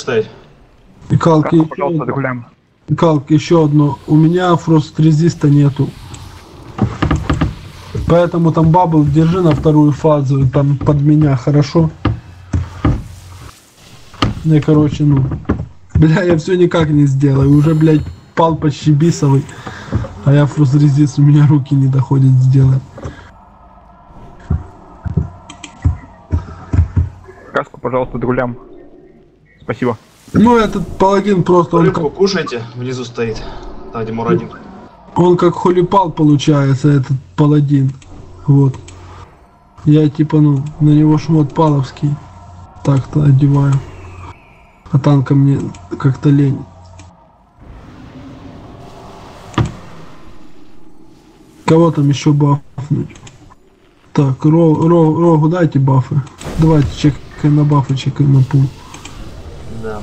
стоять. И Калк, Пожалуйста, догуляем. Калк, еще одно. У меня фрост-резиста нету. Поэтому там бабл держи на вторую фазу, там под меня, хорошо? Я, короче, ну... Бля, я все никак не сделаю. Уже, блядь, пал почти бисовый. А я фрост-резист, у меня руки не доходят сделать. Каску, пожалуйста, догулям. Спасибо. Ну, этот паладин просто... Он Рыбку как, кушайте, внизу стоит. Там, где Мурадин. он как холипал получается, этот паладин. Вот. Я типа, ну, на него шмот паловский. Так-то одеваю. А танка мне как-то лень. Кого там еще бафнуть? Так, Рогу дайте бафы. Давайте чекаем на бафы, чекаем на пул. Да.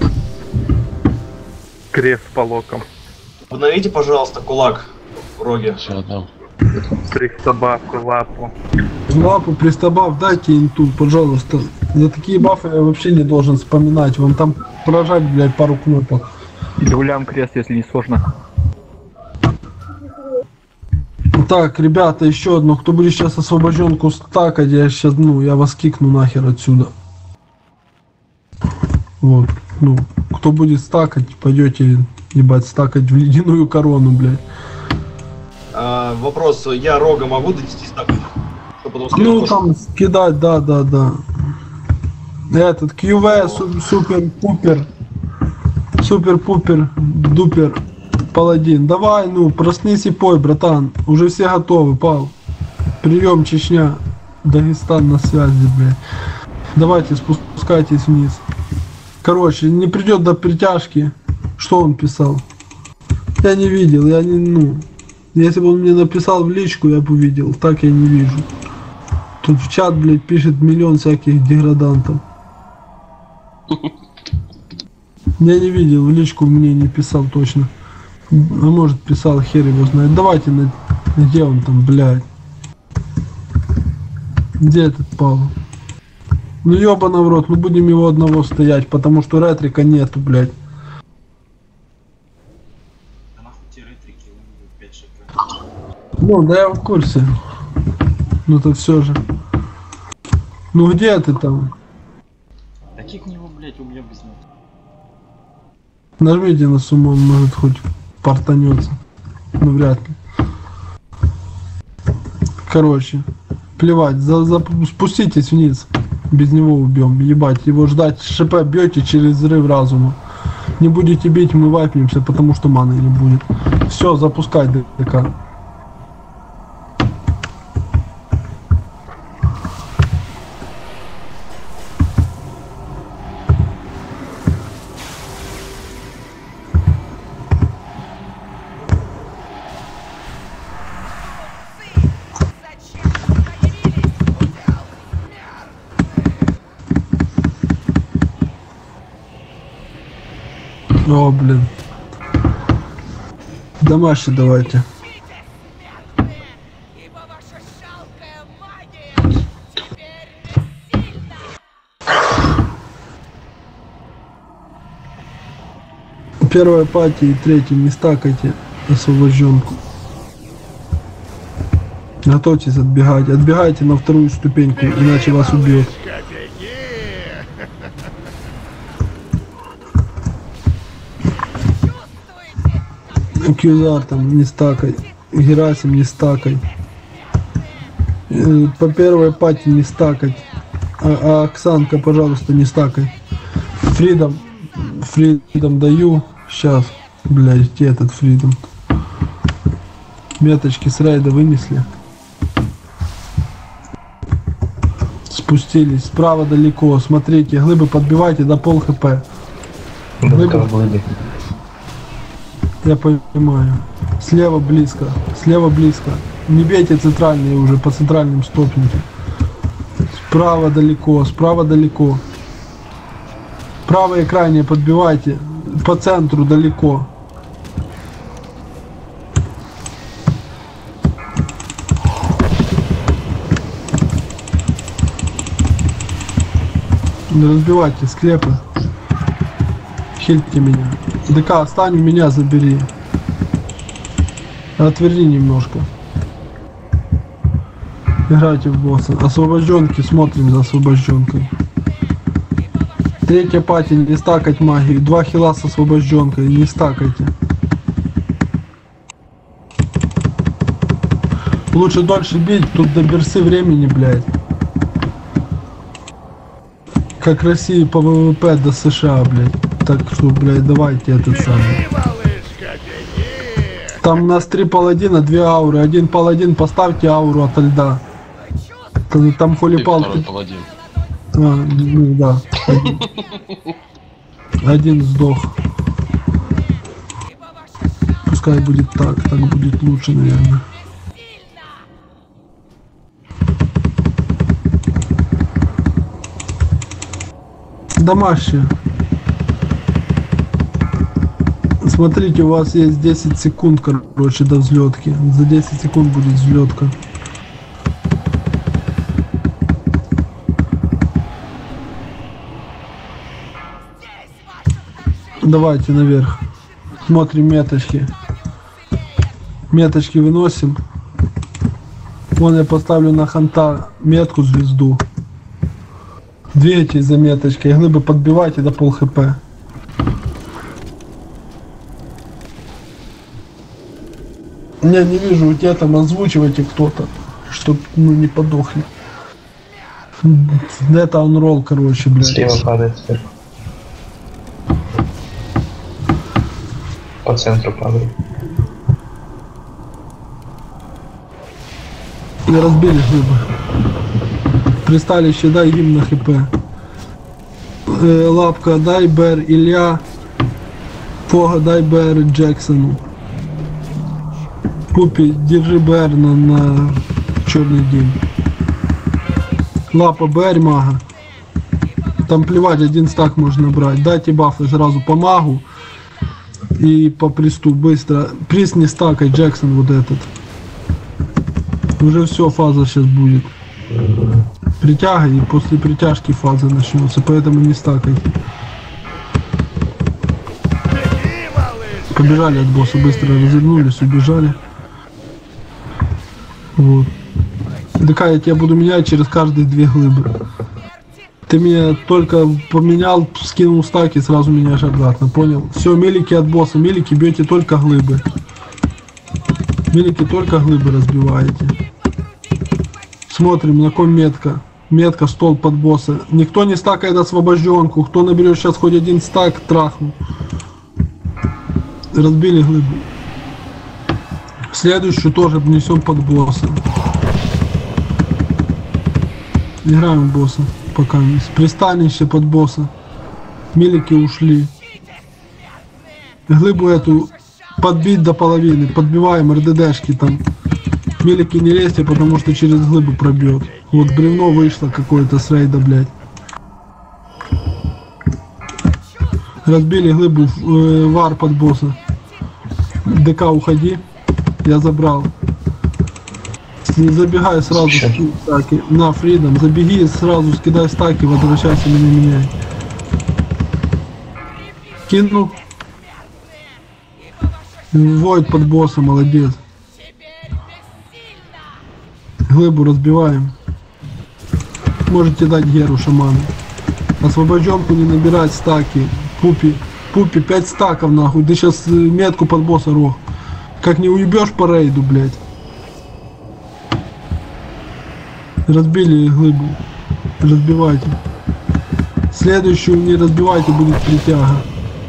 Крест по локам. Обновите, пожалуйста, кулак в Роге. Все, отдам. Пристабавку, лапу. Лапу, пристабав, дайте инту, пожалуйста. За такие бафы я вообще не должен вспоминать. Вам там прожать, блядь, пару кнопок. Догулям крест, если не сложно. Так, ребята, еще одно. Кто будет сейчас освобожденку стакать, я сейчас, ну, я вас кикну нахер отсюда. Вот, ну, кто будет стакать, пойдете, ебать, стакать в ледяную корону, блядь. Вопрос, я Рога могу донести стакать? Чтобы потом Ну, скинуть там скидать, да. Этот, QV, супер-пупер, дупер, паладин. Давай, ну, проснись и пой, братан. Уже все готовы, пал. Прием, Чечня. Дагестан на связи, блядь. Давайте, спускайтесь вниз. Короче, не придет до притяжки. Что он писал? Я не видел, я не, ну... Если бы он мне написал в личку, я бы увидел. Так я не вижу. Тут в чат, блядь, пишет миллион всяких деградантов. Я не видел, в личку мне не писал точно. А может писал, хер его знает. Давайте, где он там, блядь? Где этот Павел? Ну ёбана в рот, мы будем его одного стоять, потому что ретрика нету, блядь. Ну, да я в курсе. Ну то все же. Ну где ты там? Да кикни его, блядь, убьем без него. Нажмите на сумму, он может хоть портанется. Ну вряд ли. Короче, плевать, спуститесь вниз. Без него убьем. Ебать, его ждать. ШП бьете через взрыв разума. Не будете бить, мы вайпнемся, потому что маны не будет. Все, запускай ДК. О, блин. Домашний давайте. Первая пати и третья не стакайте освобожденку. Готовьтесь отбегать. Отбегайте на вторую ступеньку, иначе вас убьет. Кьюзар там не стакай. Герасим не стакай. По первой пати не стакать. А Оксанка, пожалуйста, не стакай. Фридом даю. Сейчас, блядь, где этот Фридом? Меточки с рейда вынесли. Спустились. Справа далеко. Смотрите, глыбы подбивайте до пол хп. Глыбы. Я понимаю. Слева близко. Слева близко. Не бейте центральные уже, по центральным стопните. Справа далеко, справа далеко. Правое крайнее подбивайте. По центру далеко. Разбивайте склепы. Хильте меня. ДК, остань у меня, забери. Отверни немножко. Играйте в босса. Освобожденки, смотрим за освобожденкой. Третья пати, не стакать магию. 2 хила с освобожденкой, не стакайте. Лучше дольше бить, тут до берсы времени, блядь. Как России по ВВП до США, блядь. Так что, блядь, давайте этот самый. Там у нас 3 паладина, 2 ауры. Один паладин, поставьте ауру ото льда. Там холипал. Второй паладин. А, ну да. Один сдох. Пускай будет так будет лучше, наверное. Домашние. Смотрите, у вас есть 10 секунд, короче, до взлетки. За 10 секунд будет взлетка. Давайте наверх. Смотрим меточки. Меточки выносим. Вон я поставлю на ханта метку звезду. Двигайтесь за меточкой. Глыбы подбивайте до пол хп. Не вижу, у тебя там озвучивайте кто-то, чтоб ну не подохли. Это он ролл, короче, блядь. Слева падает сверху. По центру падает. Не разбили глыбы. Присталище, дай им на хп. Лапка, дай Бэр Илья. Фога, дай Бэр Джексону. Пупи, держи Бэр на черный день. Лапа, Бэр мага. Там плевать, 1 стак можно брать. Дайте бафы сразу по магу. И по присту быстро. Приз не стакай, Джексон вот этот. Уже все, фаза сейчас будет. Притяга, и после притяжки фаза начнется, поэтому не стакайте. Побежали от босса, быстро развернулись, убежали. Вот. ДК, я тебя буду менять через каждые 2 глыбы. Ты меня только поменял, скинул стаки, сразу меняешь обратно, понял? Все, мелики от босса, мелики бьете только глыбы. Мелики только глыбы разбиваете. Смотрим, на ком метка. Метка, стол под босса. Никто не стакает освобожденку. Кто наберет сейчас хоть 1 стак, трахну. Разбили глыбу. Следующую тоже внесем под босса. Играем в босса. Пока не. Пристанище под босса. Мелики ушли. Глыбу эту подбить до половины. Подбиваем РДДшки там. Мелики не лезьте, потому что через глыбу пробьет. Вот бревно вышло какое-то с рейда, блядь. Разбили глыбу, вар под босса. ДК, уходи. Я забрал. Не забегай сразу стаки. На, Фридом, забеги сразу, скидай стаки, возвращайся, меня меняй. Кинул. Войд под босса, молодец. Глыбу разбиваем. Можете дать Геру шаману. Освобожденку не набирать стаки. Пупи 5 стаков нахуй. Ты сейчас метку под босса рог. Как не уебешь по рейду, блядь. Разбили глыбу. Разбивайте. Следующую не разбивайте, будет притяга.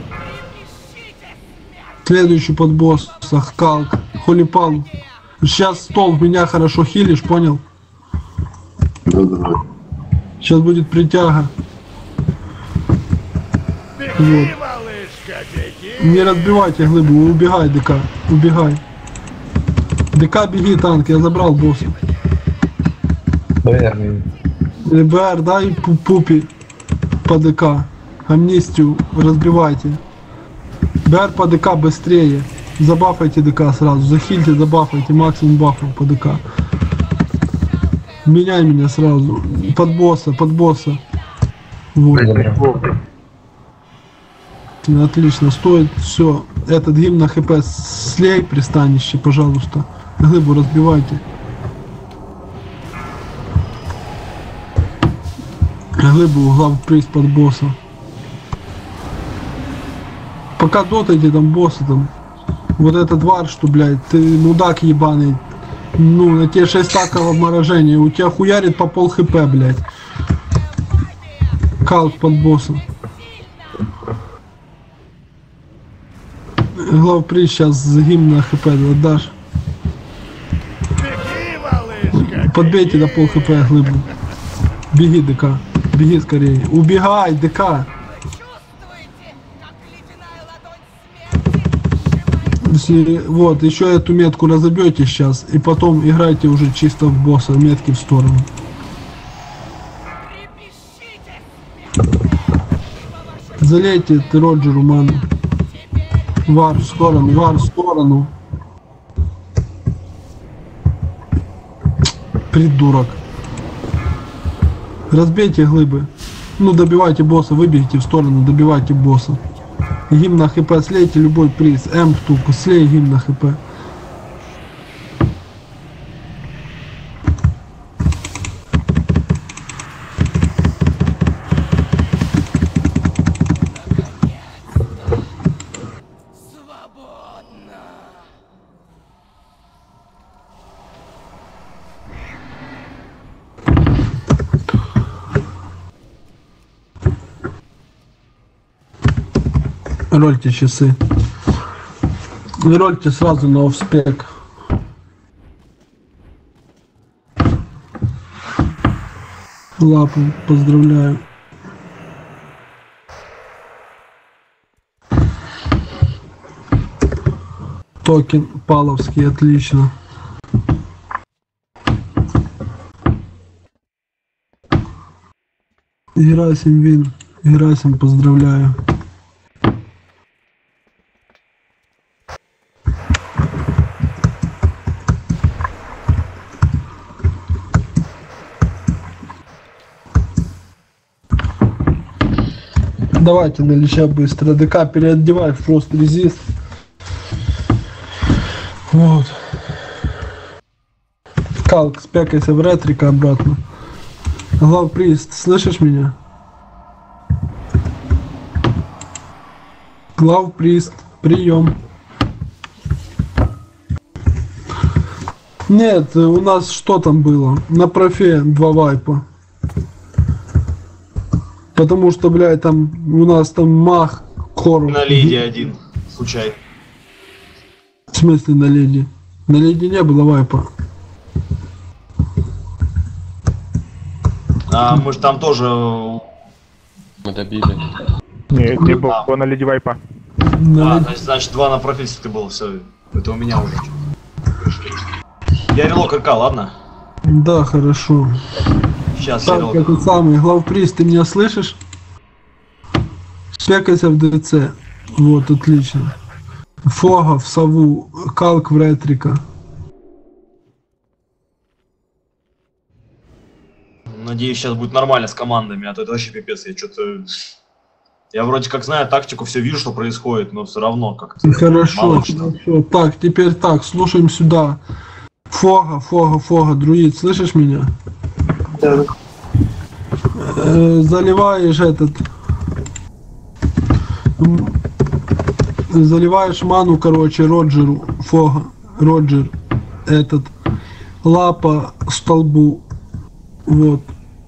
Следующую под босса. Калк. Холипал. Сейчас стол меня хорошо хилишь, понял? Сейчас будет притяга. Вот. Не разбивайте глыбу, убегай, ДК. Убегай. ДК, беги, танк, я забрал босса. БР, дай пупи по ДК. Амнистию разбивайте. БР по ДК быстрее. Забафайте ДК сразу. Захильте, забафайте. Максимум бафов по ДК. Меняй меня сразу. Под босса, под босса. Вот. отлично, отлично. Стоит все. Этот гимн на хп слей пристанище, пожалуйста. Глыбу разбивайте. Глыбу главприз под босса. Пока дотайте там босса там. Вот этот вар, что, блядь, ты мудак ебаный. Ну, на тебе 6 стаков обморожения. У тебя хуярит по пол хп, блядь. Калк под боссом. Главприз сейчас гимн на хп отдашь. Подбейте до пол хп глыбу. Беги, ДК. Беги скорее. Убегай, ДК. Если, вот, еще эту метку разобьете сейчас, и потом играйте уже чисто в босса, метки в сторону. Залейте Роджеру ману. Вар в сторону, вар в сторону. Придурок. Разбейте глыбы. Ну, добивайте босса, выбегите в сторону, добивайте босса. Гимн на хп, слейте любой приз. М штуку, слей гимн на хп. Рольте часы. И рольте сразу на офспек. Лапу, поздравляю. Токен паловский, отлично. Герасим Вин. Герасим, поздравляю. Давайте на лича быстро. ДК переодевай в фрост резист. Вот. Калк, спекайся в ретрика обратно. Главприз, слышишь меня? Главприз, прием. Нет, у нас что там было? На профе 2 вайпа. Потому что, блядь, там у нас там мах, кор. На леди один, случай. В смысле на леди? На леди не было вайпа. А мы же там тоже... Мы добили. Нет, не было на леди вайпа. На значит 2 на профессии ты был, все. Это у меня уже. Я релок РК, ладно? Да, хорошо. Сейчас я Так, релок. этот самый, главприз, ты меня слышишь? Спекайся в ДЦ. Вот, отлично. Фога в сову, калк в ретрика. Надеюсь, сейчас будет нормально с командами, а то это вообще пипец. Я что-то... Я вроде как знаю тактику, все вижу, что происходит, но все равно как-то... Хорошо, мало что. хорошо. Так, теперь так, слушаем сюда. Фога, друид, слышишь меня? Да. Заливаешь этот... Заливаешь ману, короче, Роджеру. Фога, Роджер. Этот. Лапа столбу. Вот.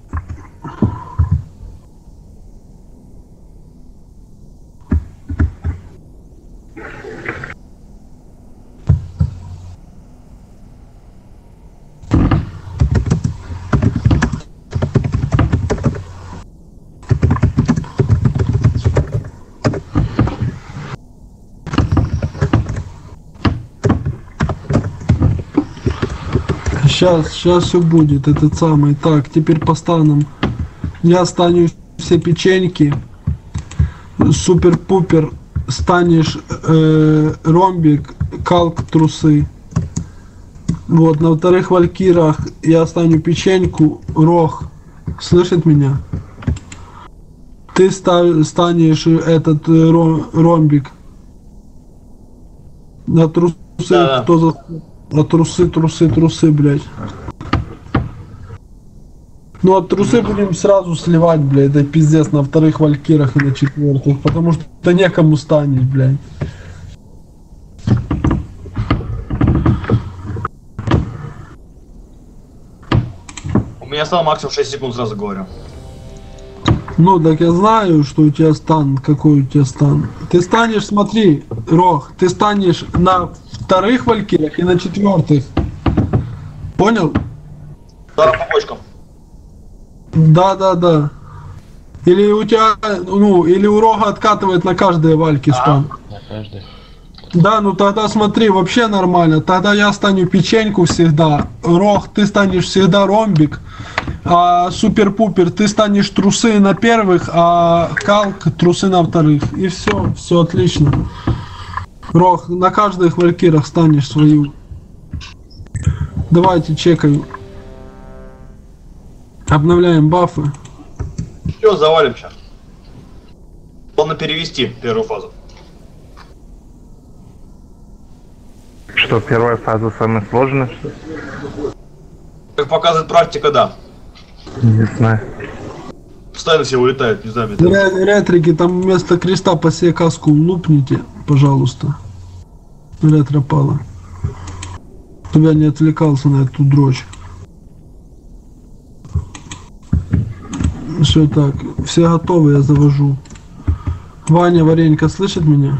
Сейчас все будет, этот самый. Так, теперь по станам. Я стану все печеньки. Супер-пупер. Станешь ромбик, калк, трусы. Вот, на вторых валькирах я стану печеньку, рог. Слышит меня? Ты станешь этот ромбик. На трусы, Да. кто за... А трусы, блядь. Ну а трусы будем сразу сливать, блядь, это пиздец на вторых валькирах и на четвертых, потому что некому станешь, блядь. У меня стал максимум 6 секунд, сразу говорю. Ну, так я знаю, что у тебя стан, какой у тебя стан. Ты станешь, смотри, Рох, ты станешь на вторых валькирах и на четвертых. Понял? Да, по почкам. Да. Или у тебя, ну, или у Рога откатывает на каждой вальке стан. На каждой. Да, ну тогда смотри, вообще нормально. Тогда я стану печеньку всегда. Рог, ты станешь всегда ромбик. А супер-пупер, ты станешь трусы на первых, а Калк трусы на вторых. И все отлично. Рог, на каждых валькирах станешь свою. Давайте чекаю. Обновляем бафы. Все, завалим сейчас. Главное перевести первую фазу. Что, первая фаза самая сложная, что ли? Как показывает практика, да. Не знаю. Постоянно все улетают, не знаю. Ретрики, там вместо креста по себе каску лупните, пожалуйста. Ретропала. Чтобы я не отвлекался на эту дрочь. Все так, все готовы, я завожу. Ваня, Варенька, слышит меня?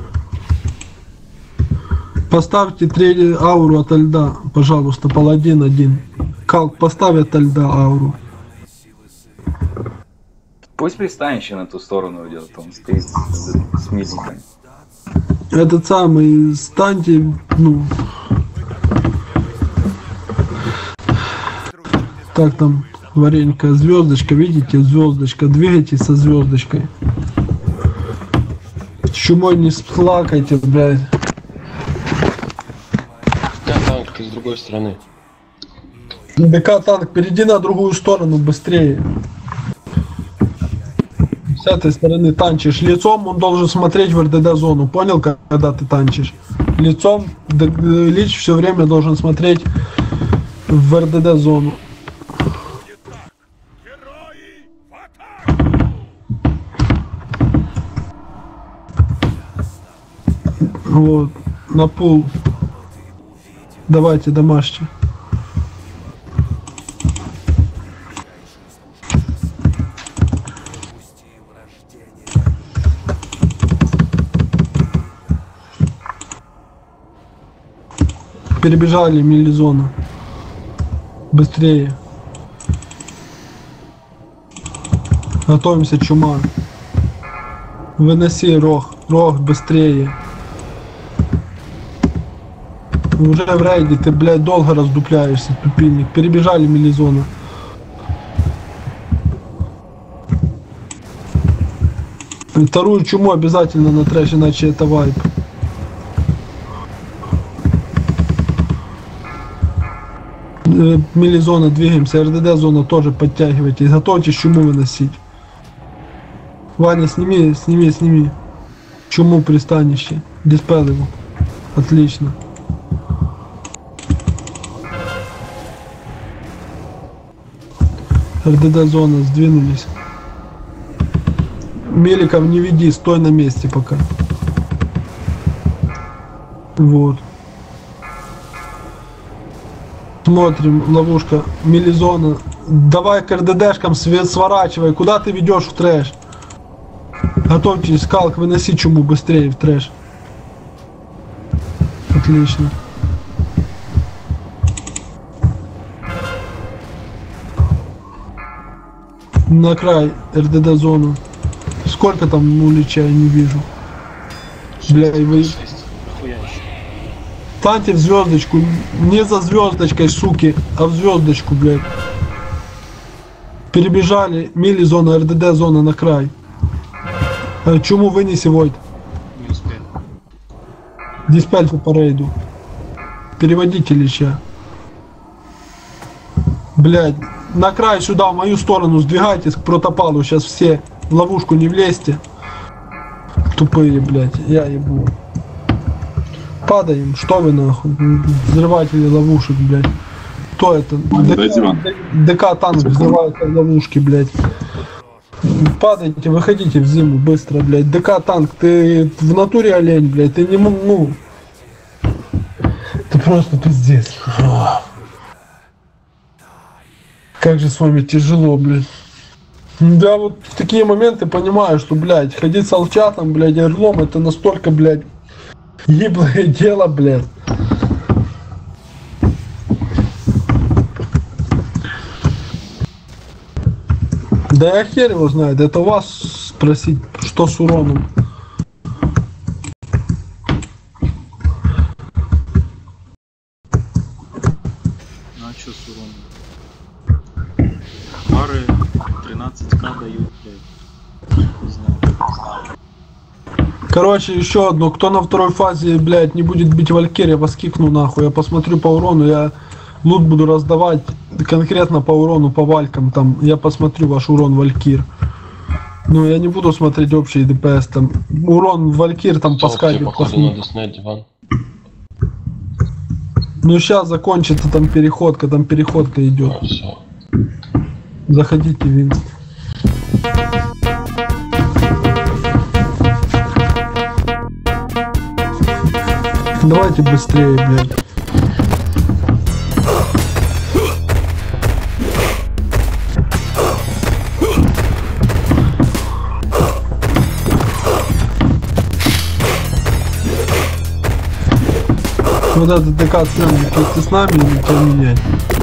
Поставьте третью ауру ото льда, пожалуйста, паладин 1. Калк, поставь ото льда ауру. Пусть пристанет еще на ту сторону идет, он стоит с мизинками. Этот самый, станьте, ну... Так, там, Варенька, звездочка, видите, звездочка, двигайтесь со звездочкой. Чумой не сплакайте, блядь. Танк, ты с другой стороны. ДК танк, перейди на другую сторону быстрее. С этой стороны танчишь. Лицом он должен смотреть в РДД зону. Понял, когда ты танчишь? Лицом Лич все время должен смотреть в РДД зону. Вот, на пул. Давайте, домашние. Перебежали милизона. Быстрее. Готовимся, чума. Выноси рог. Рог, быстрее. Уже в рейде, ты, блядь, долго раздупляешься, тупильник. Перебежали милизона. Вторую чуму обязательно на трэш, иначе это вайп. Милизона, двигаемся, РДД зона тоже подтягивайте. Готовьтесь чуму выносить. Ваня, сними. Чуму пристанище. Диспел его. Отлично. РДД зона, сдвинулись. Меликов не веди, стой на месте пока. Вот. Смотрим, ловушка, милизона. Давай к РДДшкам сворачивай. Куда ты ведешь в трэш? Готовьтесь, Калк, выноси чуму быстрее в трэш. Отлично. На край РДД зону. Сколько там улича, я не вижу. Бля, и вы... Станьте в звездочку. Не за звездочкой, суки, а в звездочку, блядь. Перебежали. Мили зона, РДД зона на край. Чуму вынеси, Войт. Не успел. Диспельфы по рейду. Переводите лича. Блядь. На край сюда, в мою сторону, сдвигайтесь к протопалу. Сейчас все. в ловушку не влезьте. Тупые, блядь, я ебу. Падаем, что вы нахуй? Взрыватели ловушек, блядь. Кто это? ДК танк взрывает ловушки, блядь. Падайте, выходите в зиму быстро, блядь. ДК танк, ты в натуре олень, блядь. Ты не ну. Ты просто пиздец. Как же с вами тяжело, блядь. Да, вот в такие моменты понимаю, что, блядь, ходить с алчатом, блядь, орлом, это настолько, блядь, гиблое дело, блядь. Да я хер его знает, это у вас спросить, что с уроном. Ну а чё с уроном? Пары 13к дают, блядь. Не знаю. Короче, еще одно, кто на второй фазе, блядь, не будет бить Валькир, я вас кикну нахуй, я посмотрю по урону, я лут буду раздавать конкретно по урону, по валькам, там, я посмотрю ваш урон Валькир. Ну, я не буду смотреть общий ДПС, там, урон Валькир, там, по скайпу. Походу надо снять диван. Ну, сейчас закончится там переходка идет. А, все. Заходите, Вин. Давайте быстрее, блядь. Вот этот ДК ценник, ты с нами или тебя менять?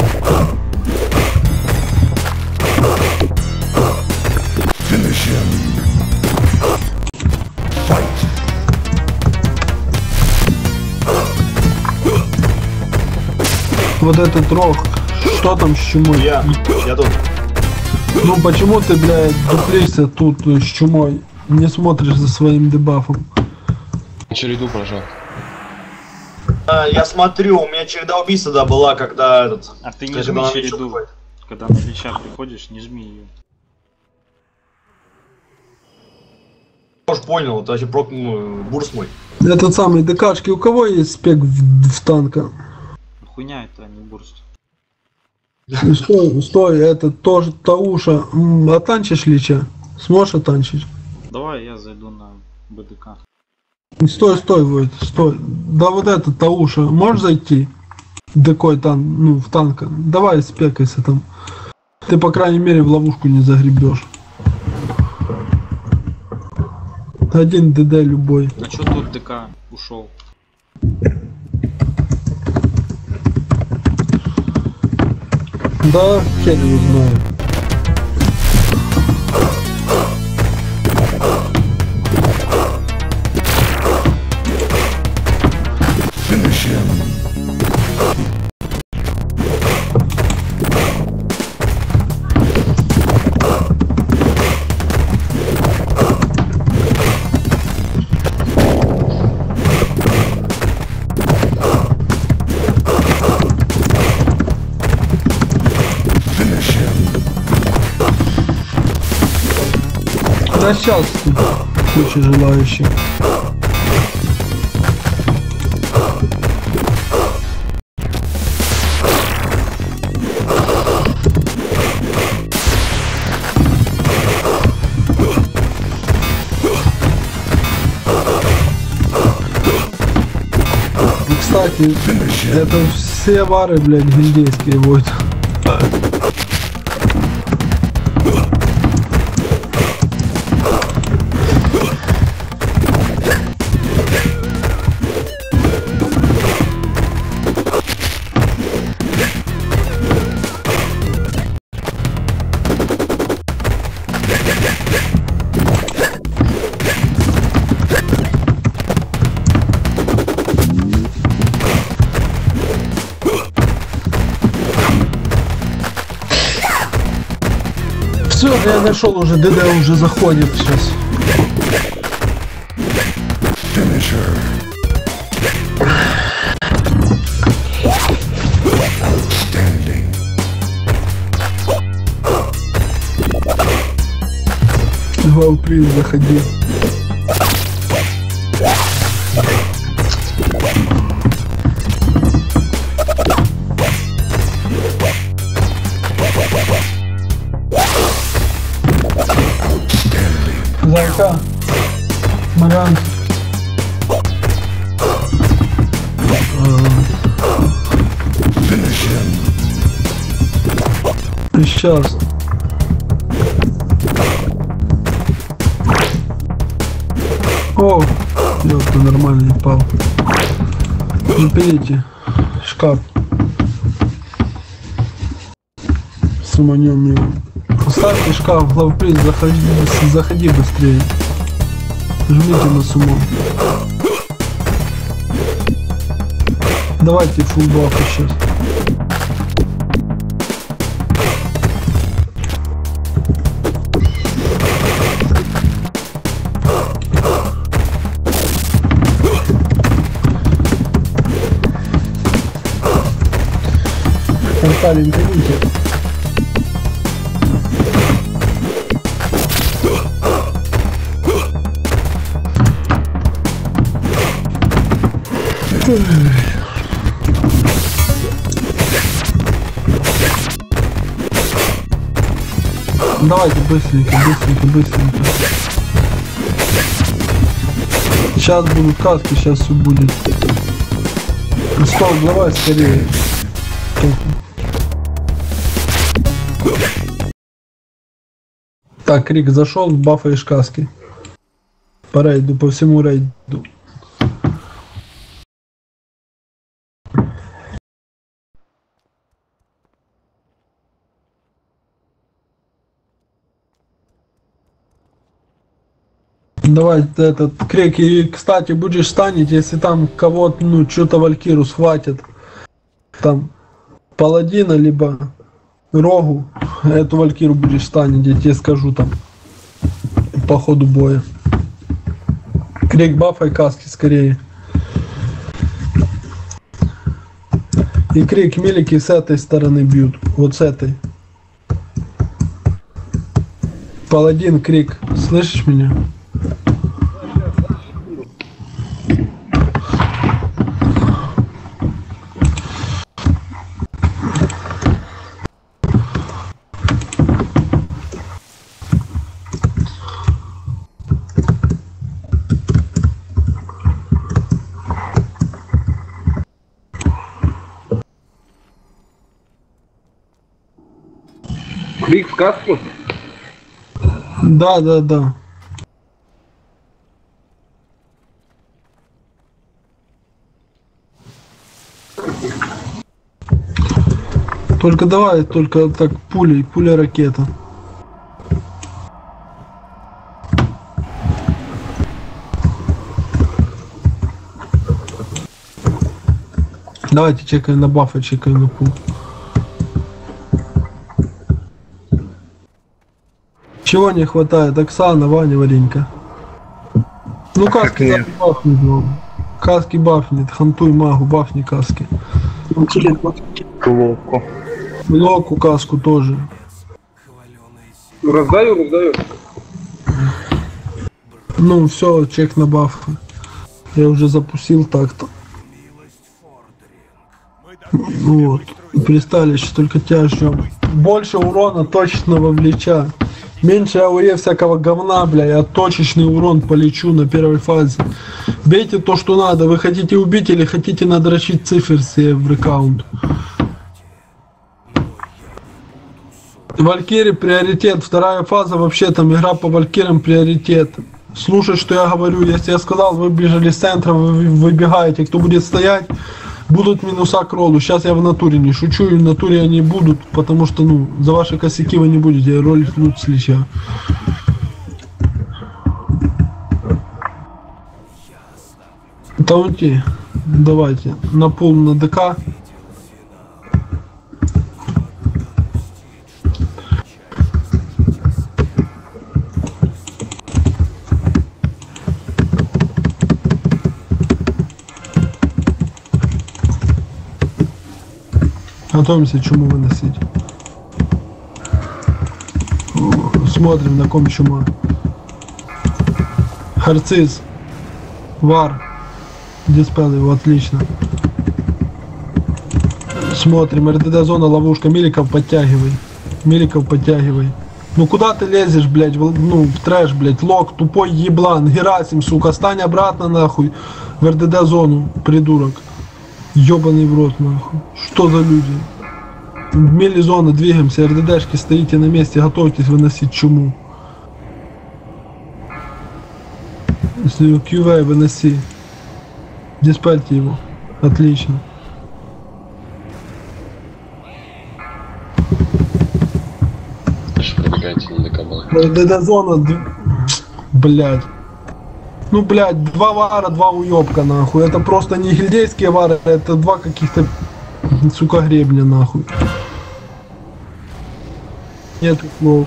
Вот этот рог, что там с чумой? Я тут. Ну почему ты, блядь, дуплишься тут с чумой? Не смотришь за своим дебафом? Череду прожал. Я смотрю, у меня череда убийств тогда была, когда этот... А ты не когда жми на череду. вечер приходит. Когда на леща приходишь, не жми ее. Я уж понял, это вообще бурс мой. Этот самый ДКшки, у кого есть спек в танка? Хуйня это, а не бурст. Стой, это тоже Тауша. Отанчишь лича? Сможешь отанчить? Давай я зайду на БДК. Стой, Войт, стой. Да вот этот Тауша, можешь зайти? Декой там, ну, в танка. Давай спекайся там. Ты, по крайней мере, в ловушку не загребешь. Один ДД любой. А чё тут ДК ушел? Да, хер его знаю. Да сейчас куча желающих. Кстати, это все вары, блядь, гильдейские будут. Все, я нашел уже, ДД уже заходит сейчас. Главприз, заходи. Зайка. Маран. Сейчас. О, ёпта, нормально не пал. Заберите шкаф. Суманем его. Ставьте шкаф, главприз, заходи быстрее. Жмите на сумон. Давайте фулбафы сейчас. Порталин, гоните. Давайте быстренько. Сейчас будут каски, сейчас все будет. Стоп, давай скорее. Так, Крик зашел, бафаешь каски. По рейду, по всему рейду. Давай этот Крик, и кстати будешь станить, если там кого-то, ну, что-то Валькиру схватит, там паладина либо Рогу, эту Валькиру будешь станить, я тебе скажу там по ходу боя. Крик, бафай каски скорее. И Крик, милики с этой стороны бьют, вот с этой. Паладин, Крик, слышишь меня? Крик в каску? Да. Только давай, только так пуля ракета. Давайте чекаем на бафы, чекаем на пул. Чего не хватает? Оксана, Ваня, Варенька. Ну каски бафнет вам. Каски бафнет, хантуй магу, бафни каски. Ловко. Локу каску тоже. Раздаю. Ну все, чек на бафы. Я уже запустил так-то. Вот. Присталище, только тебя ждем. Больше урона точечного влеча. Меньше АОЕ всякого говна, бля, я точечный урон полечу на первой фазе. Бейте то, что надо. Вы хотите убить или хотите надрочить цифр себе в аккаунт. Валькирии приоритет. Вторая фаза, вообще там игра по Валькириям приоритет. Слушай, что я говорю. Если я сказал, вы бежали с центра, вы выбегаете. Кто будет стоять, будут минуса к роллу. Сейчас я в натуре не шучу, и в натуре они будут, потому что, ну, за ваши косяки вы не будете ролить лут с лича. Таунти, давайте, на пол на ДК. Готовимся чуму выносить. Смотрим, на ком чума. Харциз. Вар. Диспел его, отлично. Смотрим, РДД зона, ловушка. Миликов подтягивай. Миликов подтягивай. Ну куда ты лезешь, блядь, ну в трэш, блядь, лог, тупой еблан, Герасим, сука, стань обратно нахуй в РДД зону, придурок. Ёбаный в рот, нахуй. Что за люди? Мели зона, двигаемся, РДДшки, стоите на месте, готовьтесь выносить чуму. Если QV выноси. Диспельте его. Отлично. Что пробегаете на ДК. РДД зона, блядь. Ну, блядь, 2 вара, 2 уёбка, нахуй. Это просто не гильдейские вары, это 2 каких-то, сука, гребня, нахуй. Нет слов.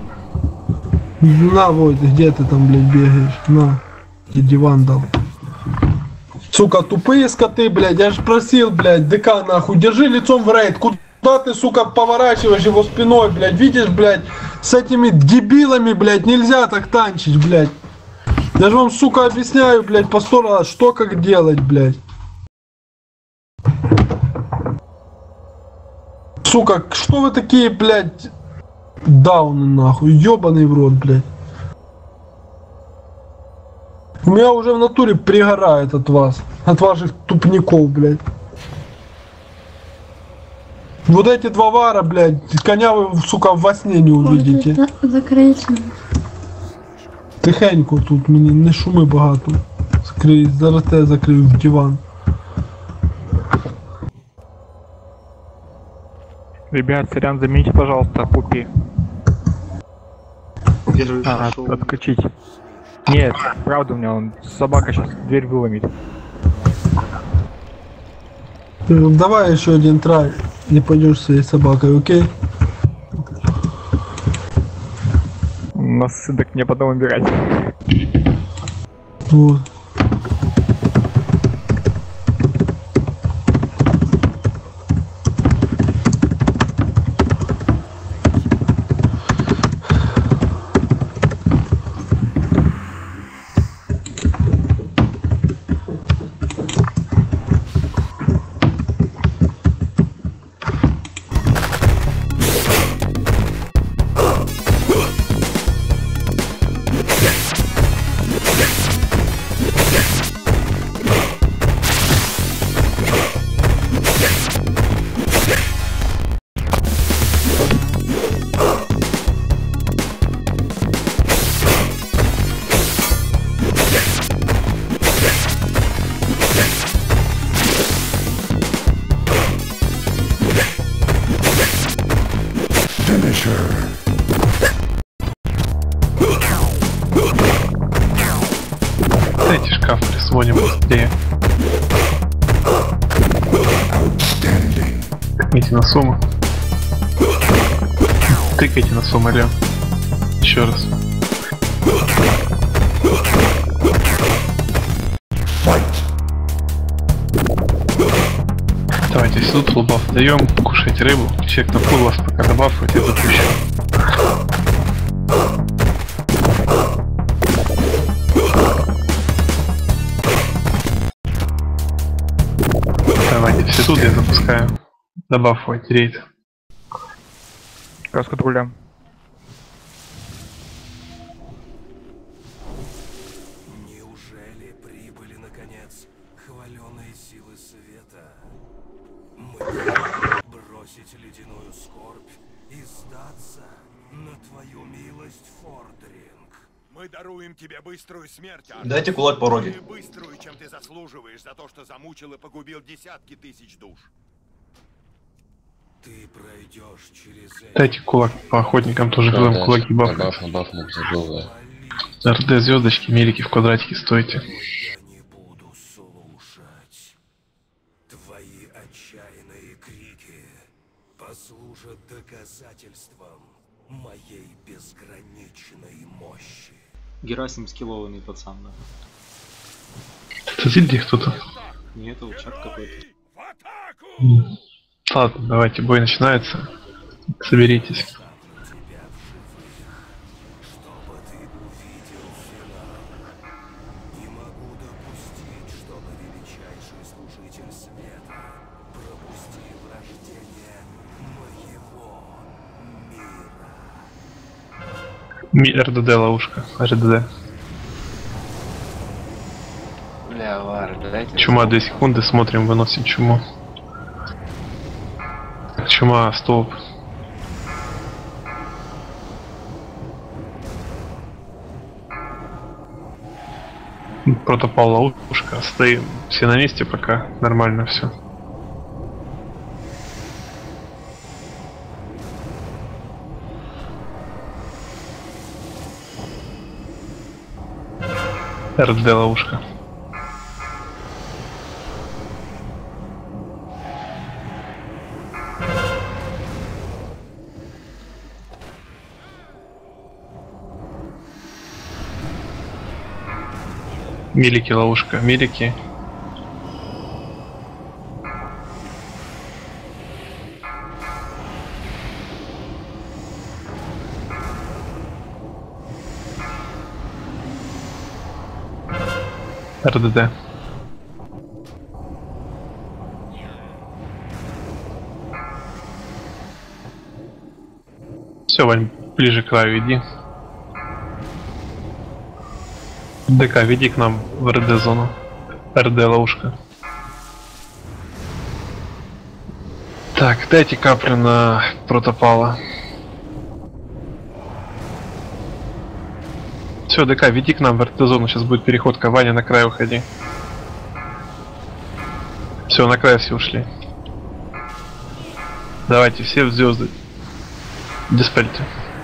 На, Войт, где ты там, блядь, бегаешь? На, я диван дал. Сука, тупые скоты, блядь, я же просил, блядь, ДК, нахуй, держи лицом в рейд. Куда ты, сука, поворачиваешь его спиной, блядь, видишь, блядь, с этими дебилами, блядь, нельзя так танчить, блядь. Я же вам, сука, объясняю, блядь, по 100 раз, что как делать, блядь. Сука, что вы такие, блядь, дауны, нахуй, ёбаный в рот, блядь. У меня уже в натуре пригорает от вас, от ваших тупников, блядь. Вот эти 2 вара, блядь, коня вы, сука, во сне не увидите. Закрийте. Тихенько тут, мені не шуми багато. Скрий, зараз тебе закрию в диван. Ребят, сорян, замените, пожалуйста, пупи. Первый пошел. Откачить. Нет, правда у меня он, собака сейчас дверь выломит. Давай еще один трай, не пойдешь своей собакой, окей? Насыдок мне потом убирать. Вот. Дайте шкаф присвоним быстрее. Тыкните на сумму. Тыкайте на сумму, Лен. Еще раз. Давайте сюда фулл баф даем, кушайте рыбу. Человек на фулл вас пока добафывает и запущу. Давайте все тут, я запускаю. Добафывайте рейд. Каска руля. Неужели прибыли, наконец, хваленые силы света? Мы готовы бросить ледяную скорбь и сдаться на твою милость, Фордринг. Мы даруем тебе быструю смерть, Арк. Дайте кулак по роге. Более быструю, чем ты заслуживаешь за то, что замучил и погубил десятки тысяч душ. Ты пройдешь через Дайте кулак по охотникам, тоже делаем кулаки баф. Бафнул, забыл. РД, звездочки, мелики в квадратике стойте. я не буду слушать. Твои отчаянные крики послужат доказательством моей безграничной мощи. Герасим скиллованный пацан, да. Это зильди кто-то? Нет, это чат какой-то. В атаку! Ладно, давайте, бой начинается. Соберитесь. Чтобы ты увидел финал. света, пропусти рождение моего мира. РДД ловушка. РДД. Бля, Вар, дайте... Чума 2 секунды, смотрим, выносим чуму. Чума, столб. Протопал ловушка. Стоим все на месте пока. Нормально все. РД ловушка. Милики ловушка. Милики. РДД. Все, Вань, ближе к краю иди. ДК, веди к нам в РД зону. РД ловушка. Так, дайте каплю на протопала. Все, ДК, веди к нам в РД зону, сейчас будет переходка. Ваня, на край уходи. Все, на край все ушли. Давайте, все в звезды. Диспельте.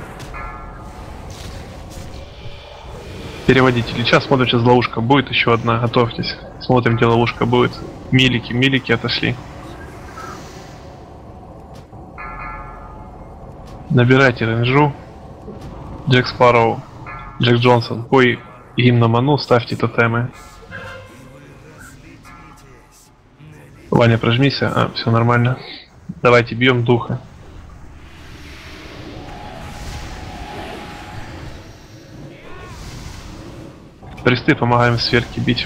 Переводите Ильича, смотрим, сейчас ловушка будет, еще одна, готовьтесь. Смотрим, где ловушка будет. Милики, милики отошли. Набирайте рейнджу. Джек Спарроу, Джек Джонсон, бой им на ману, ставьте тотемы. Ваня, прожмися, все нормально. Давайте, бьем духа. Присты, помогаем сверхи бить.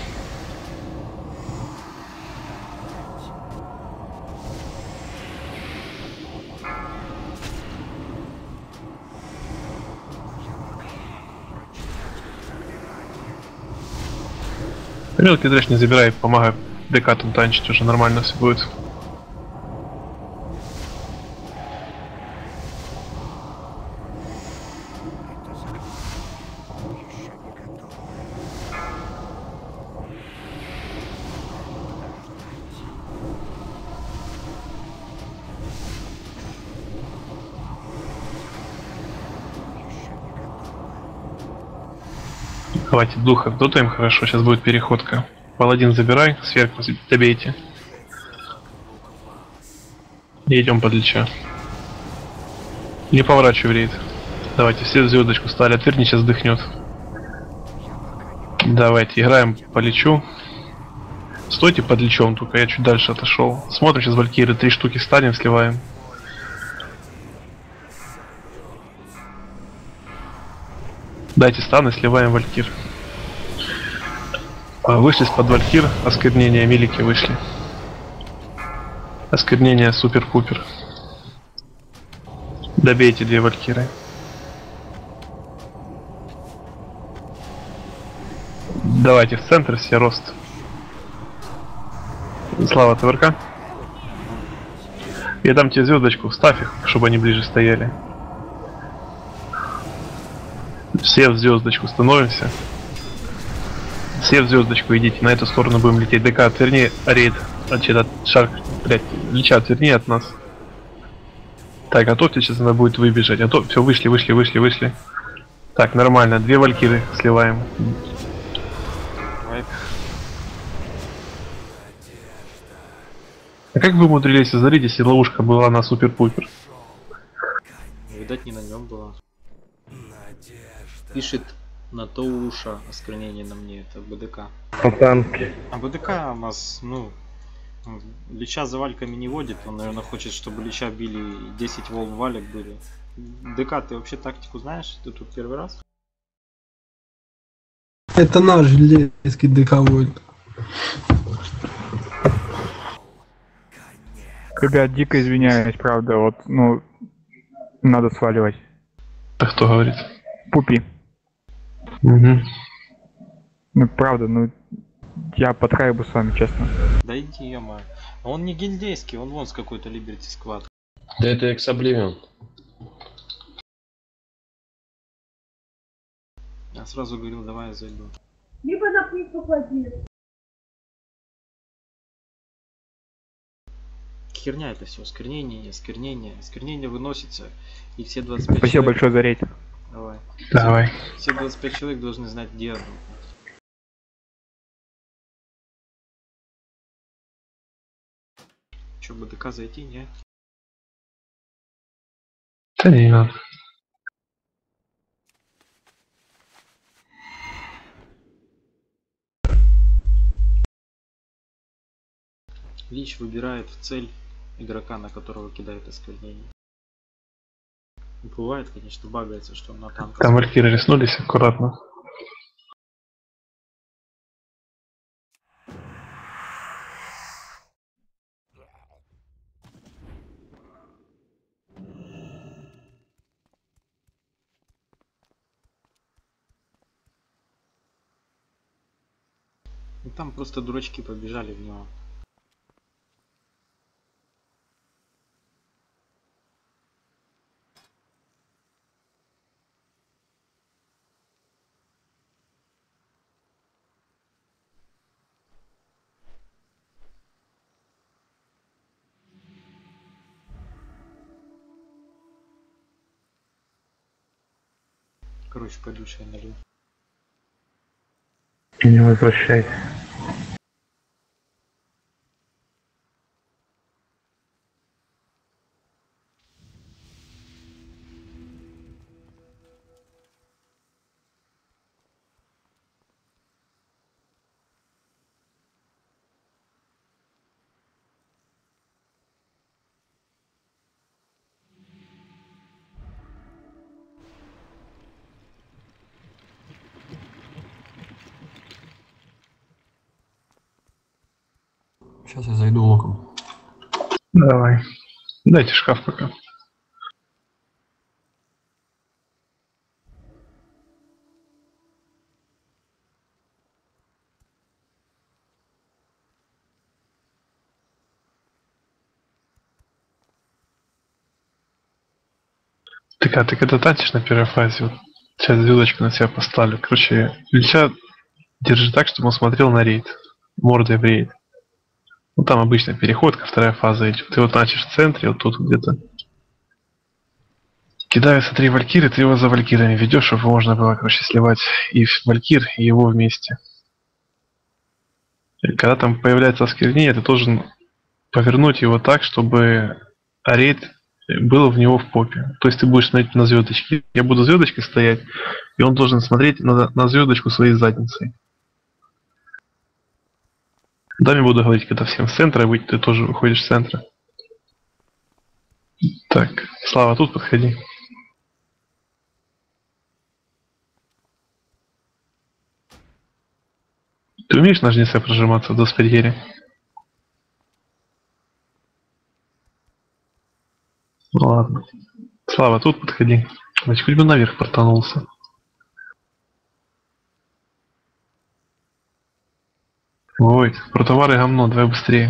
Мелкий дрэш не забирай, помогай ДК там танчить, уже нормально все будет. Хватит духов, дотаем хорошо, сейчас будет переходка. Паладин забирай, сверху добейте. И идем под Лича. Не поворачивай рейд. Давайте, все в звездочку стали, отверни, сейчас дыхнет. Давайте, играем по Личу. Стойте под Личом, только я чуть дальше отошел. Смотрим, сейчас валькиры 3 штуки станем, сливаем. Дайте стан и сливаем валькир. Вышли из-под валькир, осквернение милики вышли. Осквернение супер-пупер. Добейте 2 валькиры. Давайте в центр все рост. Слава ТВРК. Я дам тебе звездочку, вставь их, чтобы они ближе стояли. Все в звездочку становимся. Все в звездочку идите, на эту сторону будем лететь. ДК, отверни рейд. От шар, блять, Лича, отверни от нас. Так, готовьте, сейчас надо будет выбежать. А то все, вышли. Так, нормально, 2 валькиры сливаем. А как вы умудрились залить, если ловушка была на супер-пупер? Видать, не на нем была. Пишет на то уша осквернение на мне, это БДК. По танке. А БДК у нас, ну, Лича за вальками не водит, он, наверное, хочет, чтобы Лича били 10 волн валек были. ДК, ты вообще тактику знаешь? Ты тут первый раз? Это наш жильский ДК будет. Ребят, дико извиняюсь, правда, вот, ну, надо сваливать. Так кто говорит? Пупи. Угу. Ну, правда, ну, я потраю бы с вами, честно. Да иди, ё-моё. Он не гильдейский, он вон с какой-то Liberty Squad. Да это Экс-Обливион. Я сразу говорил, давай я зайду. Либо на плитку платили. Херня это все, осквернение, осквернение. Осквернение выносится, и все 25 Спасибо человек... большое за рейд. Давай. Давай. Все 25 человек должны знать, где оно. Че, БДК зайти, не? Да не надо. Лич выбирает в цель игрока, на которого кидает осквернение. Бывает, конечно, багается, что он на танк. Там валькиры риснулись аккуратно. И там просто дурачки побежали в него. Короче, пойду чай налью. Не возвращайся. Сейчас я зайду локом. Давай. Дайте шкаф пока. Ты когда тратишь на первой фазе, вот, сейчас звездочку на себя поставлю. Короче, Ильича держи так, чтобы он смотрел на рейд. Мордой в рейд. Ну там обычно переход ко второй фазе идет. Ты вот начнешь в центре, вот тут где-то. Кидаются 3 валькиры, ты его за валькирами ведешь, чтобы можно было, короче, сливать и валькир, и его вместе. И когда там появляется осквернение, ты должен повернуть его так, чтобы рейд было в него в попе. То есть ты будешь смотреть на звездочки. Я буду звездочкой стоять, и он должен смотреть на звездочку своей задницей. Даме буду говорить, когда всем с центра выйти, ты тоже выходишь с центра. Так, Слава, тут подходи. Ты умеешь на жнеце прожиматься до спергере? Ну ладно. Слава, тут подходи. Значит, хоть бы наверх портанулся. Ой, про товары говно, давай быстрее.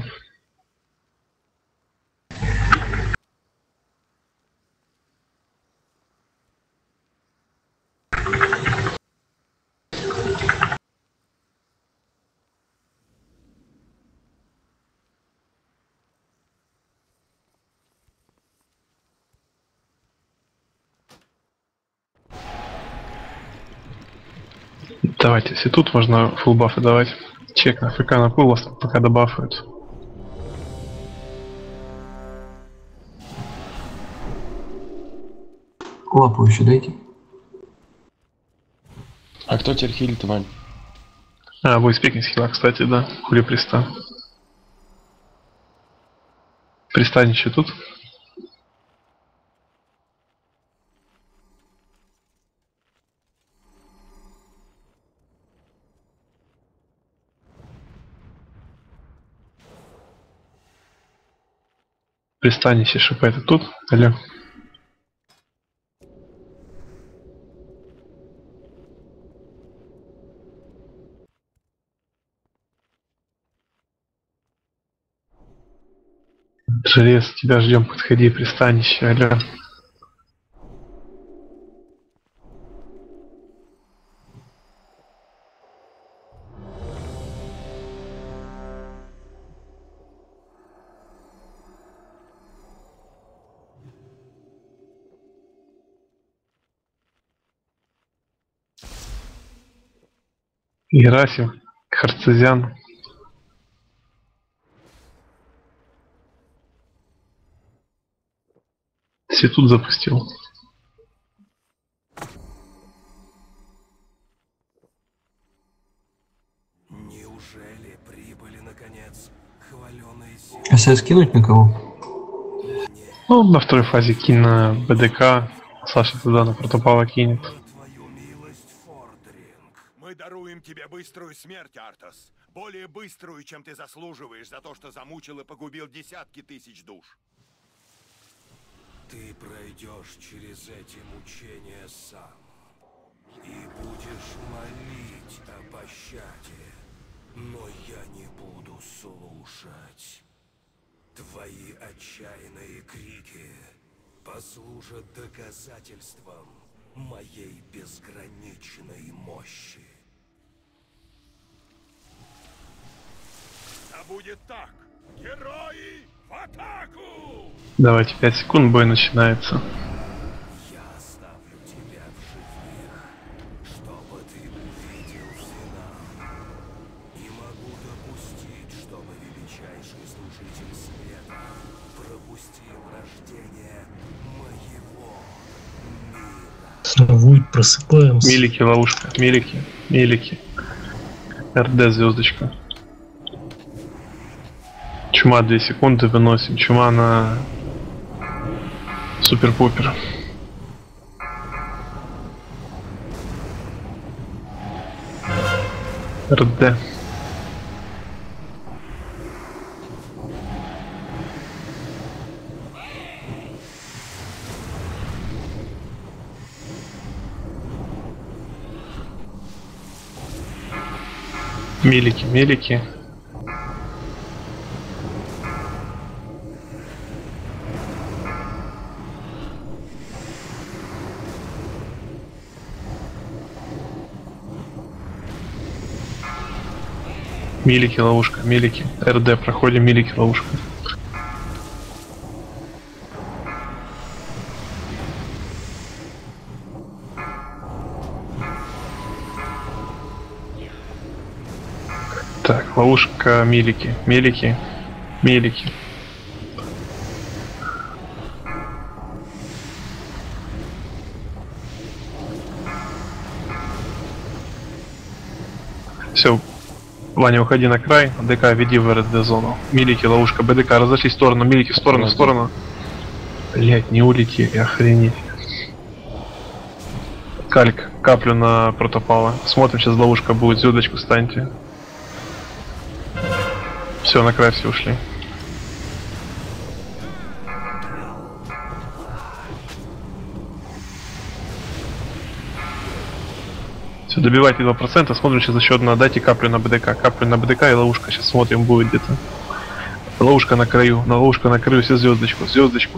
Давайте, если тут можно фулл бафы давать. Чек на ФК на пул вас пока добафают. Лапу еще дайте. А кто теперь хилит, Вань? А, вы спекинг хила, кстати, да. Хули пристан. Пристанище тут. Пристанище ШП это тут? Алло. Желез, тебя ждем, подходи, пристанище, алло. Герасим, Харцезян. Все тут запустил. Неужели прибыли наконец хваленые силы? СС кинуть на кого? Ну, на второй фазе кинь на БДК. Саша туда на протопала кинет. Мы даруем тебе быструю смерть, Артас. Более быструю, чем ты заслуживаешь за то, что замучил и погубил десятки тысяч душ. Ты пройдешь через эти мучения сам и будешь молить о пощаде, но я не буду слушать. Твои отчаянные крики послужат доказательством моей безграничной мощи. Да будет так! Герои в атаку! Давайте 5 секунд, бой начинается. Я оставлю тебя в живых, чтобы ты увидел финал. Не могу допустить, чтобы величайший служитель света пропустил рождение моего мира. Вуйт, просыпаемся. Милики, ловушка. Милики. Милики. РД, звездочка. Чума 2 секунды выносим. Чума на супер-пупер. РД. Милики, милики. Милики, ловушка, милики. РД, проходим, милики, ловушка. Так, ловушка, милики, милики, милики. Все. Ваня, уходи на край, ДК веди в РД зону. Милики, ловушка, БДК, разошлись в сторону, милики в сторону, в сторону. Блять, не улетели, охренеть. Кальк, каплю на протопала. Смотрим, сейчас ловушка будет, звездочку станьте. Все, на край все ушли. Все, добивайте 2%, смотрим сейчас еще одна, дайте каплю на БДК и ловушка, сейчас смотрим, будет где-то. Ловушка на краю, все звездочку, звездочку.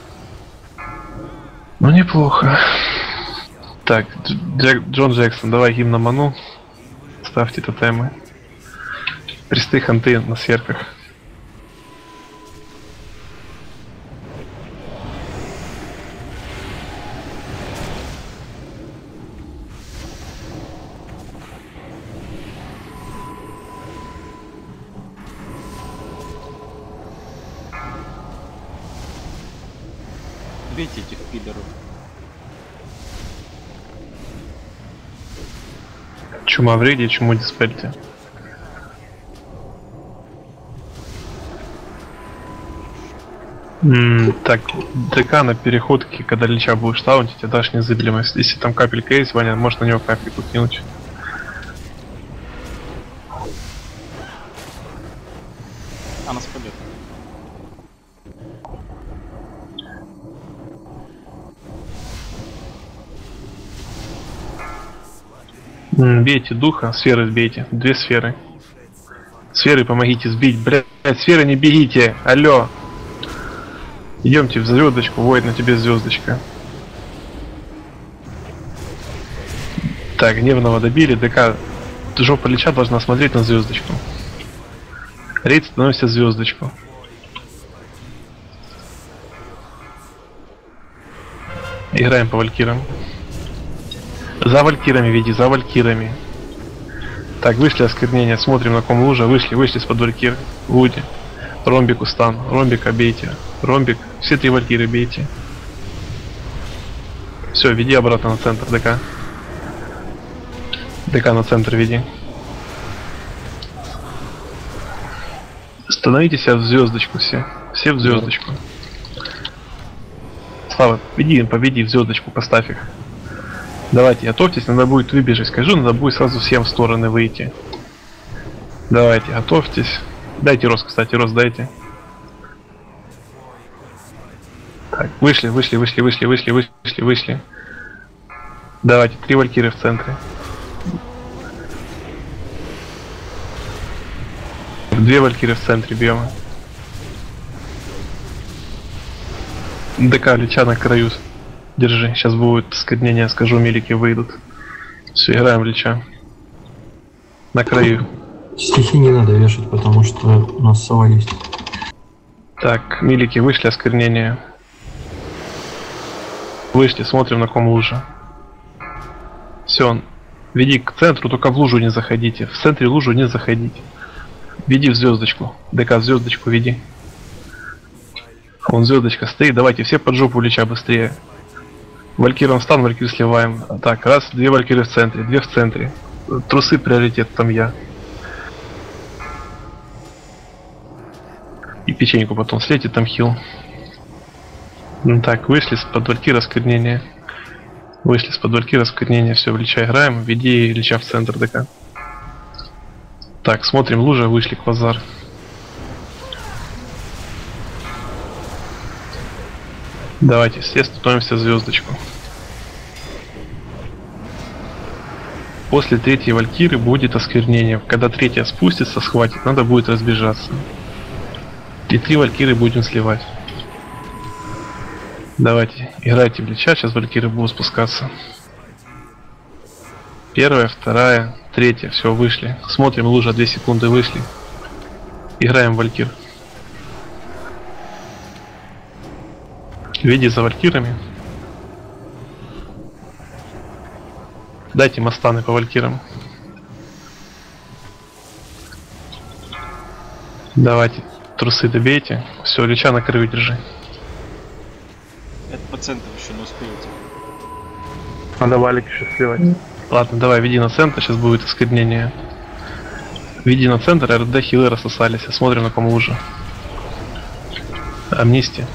Ну неплохо. Так, Джон Джексон, давай гимн на ману. Ставьте тотемы. Присты ханты на сверках. Бейте этих пидоров. Чума в рейде, чуму диспельте. Так, ДК на переходке, когда лича будешь таунтить, я дашь незыблемость. Если там капелька есть, Ваня, можно на него капельку кинуть. А нас пойдет. Бейте духа, сферы сбейте. 2 сферы. Сферы помогите сбить. Блядь, сферы не бегите. Алло. Идемте в звездочку. Воет на тебе звездочка. Так, гневного добили. ДК. Жопа Лича должна смотреть на звездочку. Рейд становится звездочку. Играем по валькирам. За валькирами веди, за валькирами. Так, вышли осквернения, смотрим на ком лужа. Вышли с-под валькир. Вуди. Ромбик устан. Ромбика бейте. Ромбик. Все 3 валькиры бейте. Все, веди обратно на центр ДК. ДК на центр веди. Становитесь в звездочку все. Все в звездочку. Слава, победи в звездочку, поставь их. Давайте, готовьтесь, надо будет выбежать. Скажу, надо будет сразу всем в стороны выйти. Давайте, готовьтесь. Дайте рост, кстати, рост дайте. Так, вышли. Давайте, 3 валькиры в центре. 2 валькиры в центре бьем. ДК Лича на краю. Держи, сейчас будет скребнение, скажу, милики выйдут. Все, играем в Лича. На краю. Стихи не надо вешать, потому что у нас сова есть. Так, милики вышли, осквернение. Вышли, смотрим на ком лужа. Все, веди к центру, только в лужу не заходите. В центре лужу не заходите. Веди в звездочку. ДК в звездочку веди. Вон звездочка стоит, давайте все под жопу Лича быстрее. Валькиром стан, валькир сливаем. Так, раз, 2 валькиры в центре, 2 в центре. Трусы приоритет, там я. И печеньку потом слейте, там хил. Ну так, вышли с-под валькира осквернения. Вышли с-под валькира осквернения, все, в Лича играем. Веди Лича в центр ДК. Так, смотрим, лужа, вышли к базар. Давайте, все становимся в звездочку. После 3-й валькиры будет осквернение. Когда 3-я спустится, схватит, надо будет разбежаться. И 3 валькиры будем сливать. Давайте, играйте в Лича, сейчас валькиры будут спускаться. 1-я, 2-я, 3-я, все, вышли. Смотрим, лужа, 2 секунды, вышли. Играем в валькир. Веди за валькирами. Дайте мастаны по валькирам. Давайте, трусы добейте. Все, Лича на краю держи. 5% еще не успеете. Надо валик еще сливать. Ладно, давай, веди на центр, сейчас будет осквернение. Веди на центр, РД хилы рассосались. Смотрим на ком лужа. Амнистия.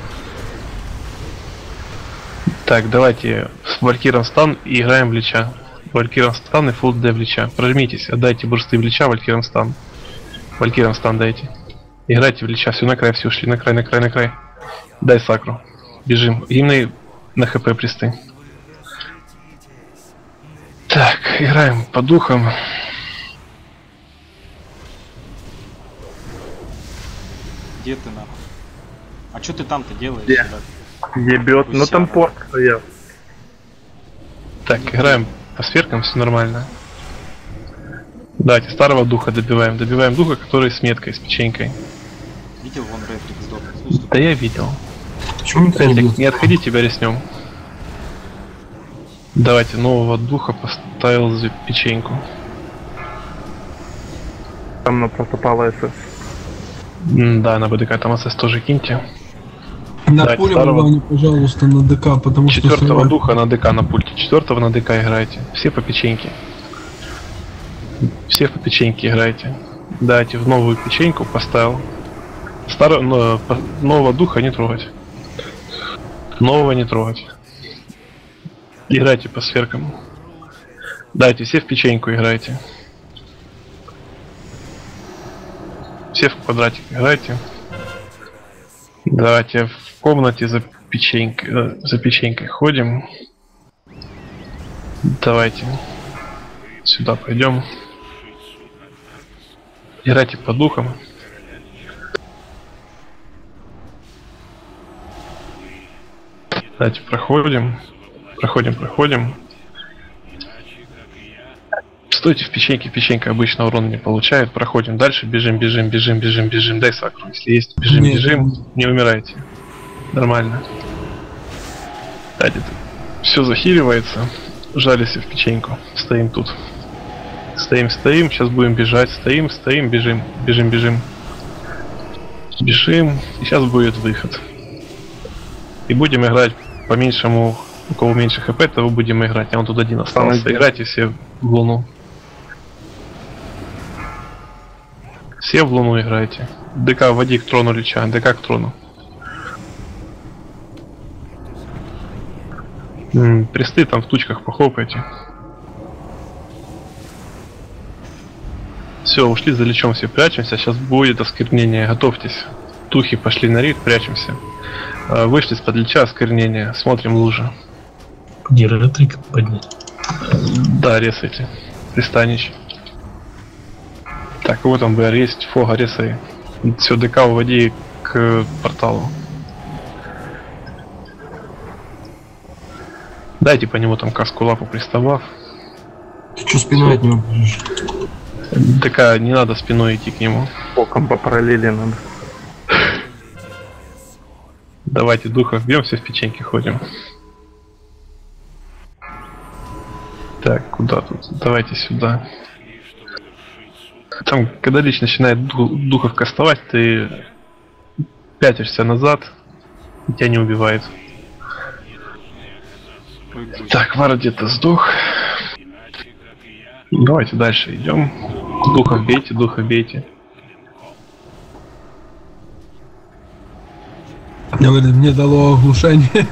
Так, давайте с валькиром стан и играем в Лича. Валькиром стан и фулл Д в Лича. Прожмитесь, отдайте бурсты в Лича, валькиром стан. Валькиром стан дайте. Играйте в Лича, все на край, все ушли, на край. Дай сакру. Бежим. Гимны на хп присты. Так, играем по духам. Где ты нахуй? А что ты там-то делаешь? Где? Ебет, ну там порт стоял. Так, играем по сферкам, все нормально. Давайте старого духа добиваем. Добиваем духа, который с меткой, с печенькой. Видел, вон Ретрик сдох. Да я видел. Почему никто не бьет? Не отходи, тебя резнем. Давайте нового духа поставил за печеньку. Там на протопала СС. Да, на БДК там СС тоже киньте. На Давайте поле старого. внимание, пожалуйста, на ДК, потому что... 4-го духа на ДК на пульте. 4-го на ДК играйте. Все по печеньке. Все по печеньке играйте. Дайте в новую печеньку поставил. Нового духа не трогать. Нового не трогать. Играйте по сферкам. Дайте, все в печеньку играйте. Все в квадратик играйте. Давайте в комнате за печенькой ходим. Давайте сюда пойдем. Играйте по духам. Давайте проходим. Проходим. Стойте в печеньке, печенька обычно урон не получает. Проходим дальше, бежим. Дай сакру, если есть. Бежим, не умирайте. Нормально. Давайте, все захиливается. Жались в печеньку. Стоим тут. Стоим, сейчас будем бежать. Стоим, бежим. Бежим, и сейчас будет выход. И будем играть по меньшему, у кого меньше хп, того будем играть. А он тут один остался. Играйте все в луну. Все в луну играйте. ДК вводи к трону лича, ДК к трону. Престы там в тучках похлопайте. Все, ушли за личом, все прячемся. Сейчас будет осквернение, готовьтесь. Духи пошли на рейд, прячемся. Вышли из-под лича, осквернение, смотрим лужи. Ретрик поднять. Да, ресайте. Пристанич. Так, вот там БР есть, фога ресай. Все, ДК уводи к порталу. Дайте по нему там каску лапу приставав. Ты что спиной от него бежишь? ДК не надо спиной идти к нему. Боком по параллели надо. Давайте духов бьем, все в печеньке ходим. Так, куда тут? Давайте сюда. Там, когда лич начинает духов кастовать, ты пятишься назад, и тебя не убивает. Так, Вар где-то сдох. Давайте дальше идем. Духов бейте. Мне дало оглушение.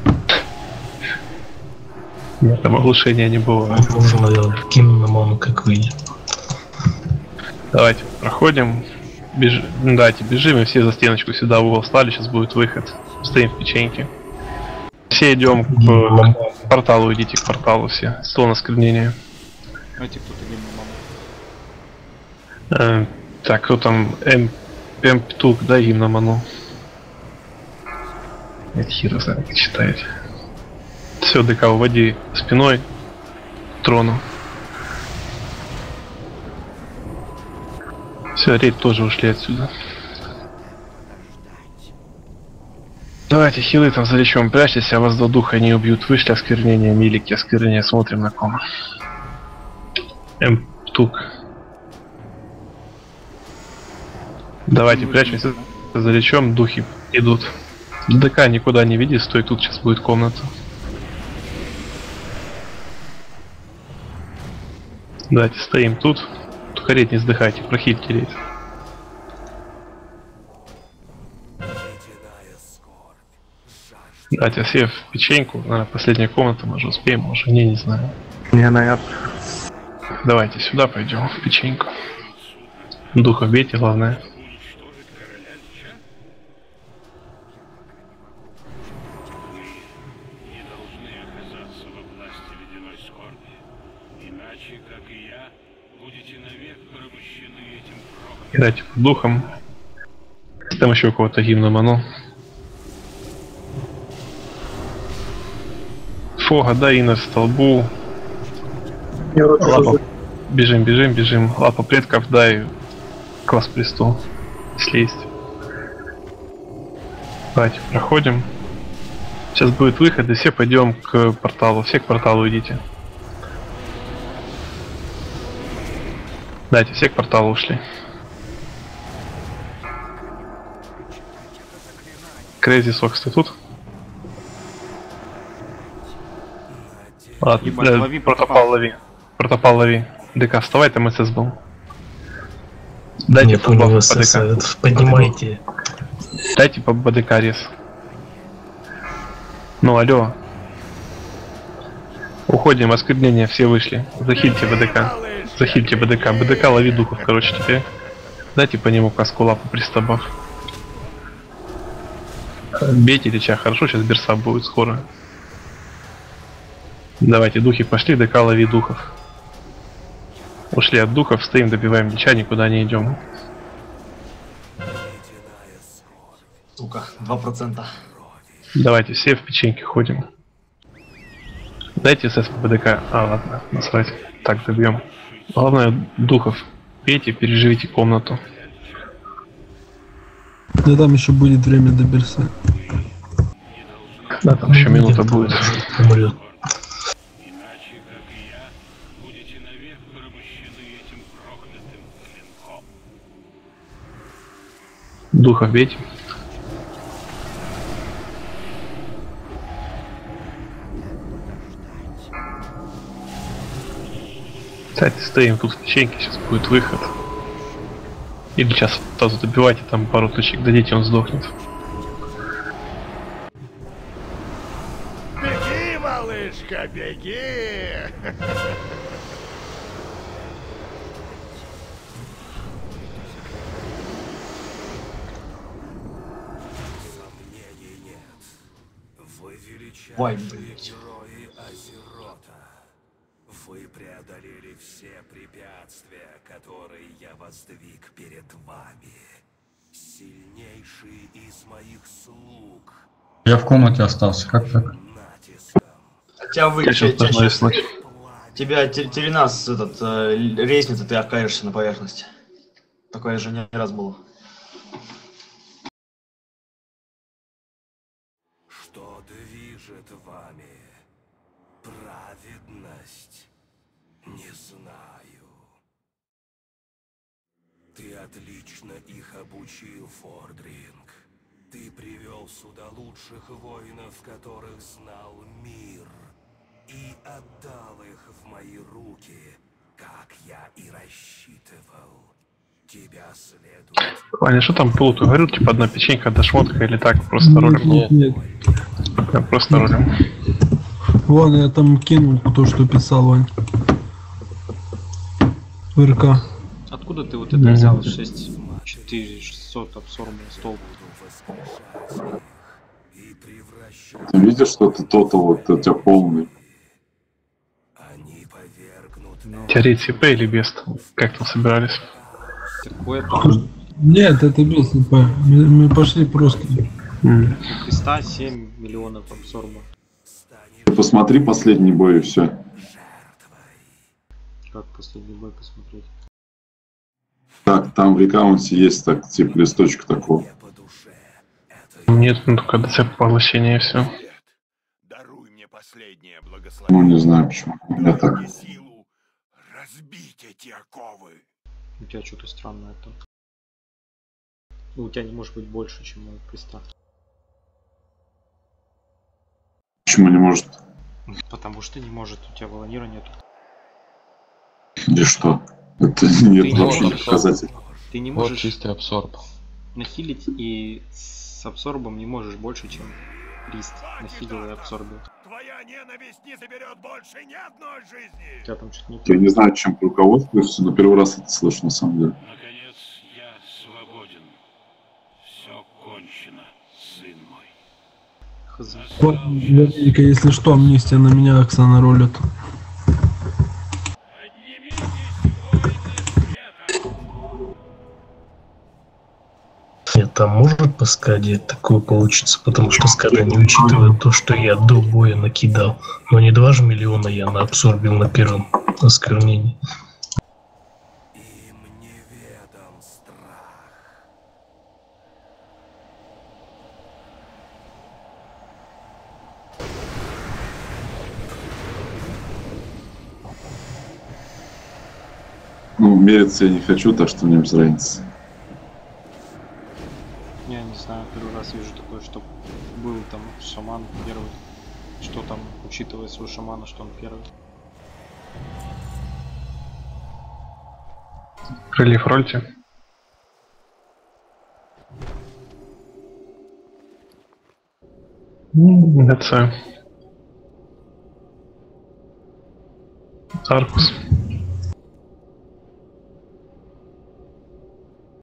Нет, там оглушения не было. Нужно, наверное, кину на ману, как выйдет. Давайте проходим. Давайте бежим, и все за стеночку сюда в угол стали, сейчас будет выход. Стоим в печеньке. Все идем к порталу, идите к порталу все. Стол на сквернение. Давайте кто-то гимн на ману. Так, кто там? М-Птук, дай гимн на ману. Нет, хера знает, как читает. Все, ДК уводи спиной к трону. Все, рейд тоже ушли отсюда. Давайте, хилы там за лечом прячьтесь, а вас до духа не убьют. Вышли осквернение, милики, осквернение, смотрим на ком. М-Птук. Давайте, прячемся за лечом, духи идут. ДК никуда не веди, стой тут, сейчас будет комната. Давайте, стоим тут. Только рейд не сдыхайте, прохильте рейд. Давайте, все в печеньку, наверное, последняя комната, может успеем, может не знаю. Не, наверное. Давайте сюда пойдем, в печеньку. Духа бейте, главное. Играйте под духом. Там еще у кого-то гимн на ману. Фога, да, и на столбу. Лапа. Бежим. Лапа предков, дай класс престол. Если есть. Давайте, проходим. Сейчас будет выход, и все пойдем к порталу. Все к порталу идите. Дайте, все к порталу ушли. Крейзи Сокс, ты тут? Ладно, протопал лови. ДК, вставай, там СС был. Дайте по ДК. Поднимайте. Дайте по БДК рез. Ну, алло. Уходим, осквернение, все вышли. Захильте БДК. БДК лови духов, короче, теперь. Дайте по нему каску лапу пристабав. Бейте Лича, хорошо, сейчас Берса будет скоро. Давайте, духи пошли, ДК лови духов. Ушли от духов, стоим, добиваем Лича, никуда не идем. Сука, 2%. Давайте, все в печеньки ходим. Дайте СС по БДК. А, ладно, насрать. Так, добьем. Главное, духов пейте, переживите комнату. Да там еще будет время до Берса. Да, там еще минута будет. Умрет. Духов бейте. Кстати, стоим тут в печеньке, сейчас будет выход. Или сейчас сразу добивайте, там пару точек дадите, он сдохнет. Беги, малышка, беги! Сомнений нет. Вы Вай, величайшие блядь. герои Азерота. Вы преодолели все препятствия, которые я воздвиг перед вами. Сильнейший из моих слуг. Я в комнате остался, как так? Тебя вы, Я сейчас должна рискнуть. тебя Теренас, лестница, ты окажешься на поверхности. Такое же не раз было. Что движет вами? Праведность? Не знаю. Ты отлично их обучил, Фордринг. Ты привел сюда лучших воинов, которых знал мир, и отдал их в мои руки, как я и рассчитывал. Тебя следует... Ваня, что там Плут говорил? Типа одна печенька, одна шмотка или так? Просто ролим? Нет. Да, просто ролим. Вон, я там кинул то, что писал, Вань. В РК. Откуда ты вот это взял? 600 абсорбен столб. Ты видишь, что ты тотал, вот у тебя полный. Теорит СП или Бест? Как там собирались? Такое-то. Нет, это без НП. Мы пошли просто. У Креста 7 миллионов абсорба. Ты посмотри последний бой и все. Как последний бой посмотреть? Так, там в аккаунте есть так, типа листочек такого. Нет, ну только ДЦ поглощение и все. Даруй мне последнее благословение. Ну не знаю почему. Я так. Силу разбить эти оковы. У тебя что-то странное там. У тебя не может быть больше, чем у Креста. Почему не может? Потому что не может, у тебя волонира нету. Или что? Это нет вообще можешь, показатель. Ты не Вот можешь чистый абсорб. нахилить, и с абсорбом не можешь больше, чем Крист нахилил и абсорбил. Твоя ненависть не заберет больше ни одной жизни. У тебя там что-то не Я не знаю, чем ты руководствуешься, но первый раз это слышу на самом деле. Наконец, я свободен. Все кончено, сын мой. Вот, Вероника, если что, амнистия на меня Оксана ролит. Это может по скаде такое получится, потому что скада не учитывает то, что я до боя накидал. Но не 2 же миллиона я наабсорбил на первом осквернении. Ну, мериться я не хочу, так что мне без разницы. Я не знаю, первый раз вижу такое, что был там шаман первый. Что там учитывается у шамана, что он первый. Прилив рольте. ДЦ. Аркус.